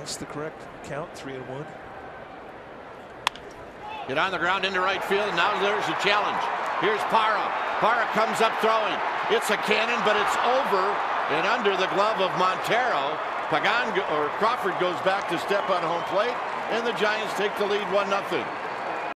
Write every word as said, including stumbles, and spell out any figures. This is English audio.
That's the correct count. Three and one. Hit on the ground into right field. Now there's a challenge. Here's Parra. Parra comes up throwing. It's a cannon, but it's over and under the glove of Montero. Pagan or Crawford goes back to step on home plate, and the Giants take the lead one nothing.